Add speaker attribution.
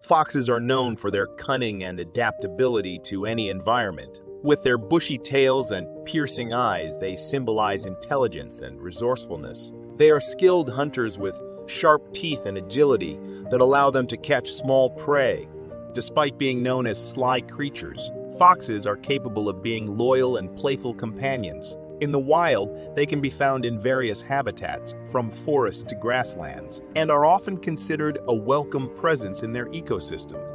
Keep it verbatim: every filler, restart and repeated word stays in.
Speaker 1: Foxes are known for their cunning and adaptability to any environment. With their bushy tails and piercing eyes, they symbolize intelligence and resourcefulness. They are skilled hunters with sharp teeth and agility that allow them to catch small prey. Despite being known as sly creatures, foxes are capable of being loyal and playful companions. In the wild, they can be found in various habitats, from forests to grasslands, and are often considered a welcome presence in their ecosystems.